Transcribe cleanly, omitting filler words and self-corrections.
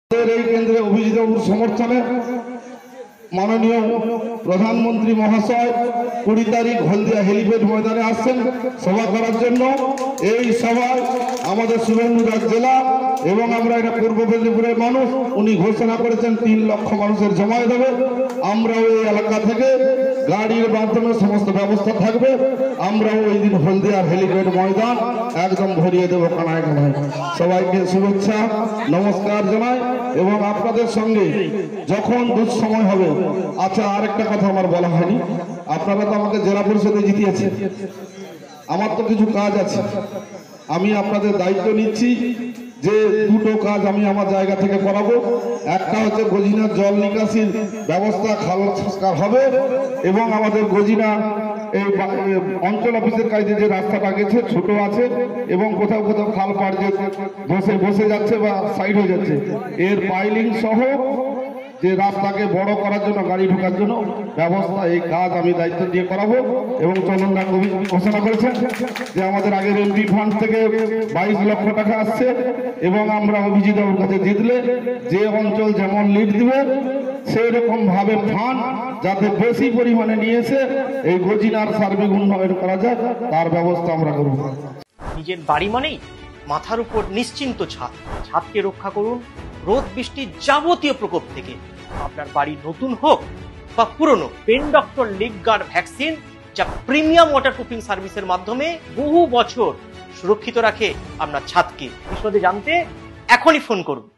এই কেন্দ্রে অভিজিৎবাবুর সমর্থনে মাননীয় প্রধানমন্ত্রী মহাশয় 20 তারিখ হলদিয়া হেলিপ্যাড ময়দানে আসছেন সভা করার জন্য। এই সভায় আমাদের সুরেন্দ্রনাথ জেলা এবং আমরা এটা পূর্ব মেদিনীপুরের মানুষ, উনি ঘোষণা করেছেন 3 লক্ষ মানুষের জমায়েত হবে। আমরাও এই এলাকা থেকে গাড়ির মাধ্যমে সমস্ত ব্যবস্থা থাকবে। আমরাও ওই দিন হলদিয়ার হেলিপ্যাড ময়দান একদম ভরিয়ে দেবো কানায় কানায়। সবাইকে শুভেচ্ছা নমস্কার জানাই এবং আপনাদের সঙ্গে যখন দুঃসময় হবে। আচ্ছা, আরেকটা কথা আমার বলা হয়নি, আপনারা তো আমাকে জেলা পরিষদে জিতিয়েছেন, আমার তো কিছু কাজ আছে। আমি আপনাদের দায়িত্ব নিচ্ছি যে 2টো কাজ আমি আমার জায়গা থেকে করাবো। একটা হচ্ছে গজিনার জল নিকাশির ব্যবস্থা, খাল সংস্কার হবে এবং আমাদের গজিনা এই অঞ্চল অফিসের কাছে যে রাস্তাটা গেছে ছোট আছে এবং কোথাও কোথাও খাল পাড় যে বসে যাচ্ছে বা সাইড হয়ে যাচ্ছে, এর পাইলিং সহ যে রাস্তাকে বড় করার জন্য গাড়ি ঢোকার জন্য ব্যবস্থা, এই কাজ আমি দায়িত্ব দিয়ে করাবো। এবং চন্দনদা ঘোষণা করেছেন যে আমাদের আগের এমপি ফান্ড থেকে 22 লক্ষ টাকা আসছে এবং আমরা অভিজিৎবাবুর কাছে জিতলে যে অঞ্চল যেমন লিড দিবে সেই রকম ভাবে ফান্ড যাতে বেশি পরিমাণে নিয়ে এসে এই গজিনার সার্বিক উন্নয়ন করা যায় তার ব্যবস্থা আমরা করব। নিজের বাড়ি মানেই মাথার উপর নিশ্চিন্ত ছাদ। ছাদকে রক্ষা করুন রোদ বৃষ্টির যাবতীয় প্রকোপ থেকে। আপনার বাড়ি নতুন হোক বা পুরনো, pen doctor leak guard vaccine, যা প্রিমিয়াম ওয়াটারপ্রুফিং সার্ভিসের মাধ্যমে বহু বছর সুরক্ষিত রাখে আপনার ছাদকে। বিশদে জানতে এখনই ফোন করুন।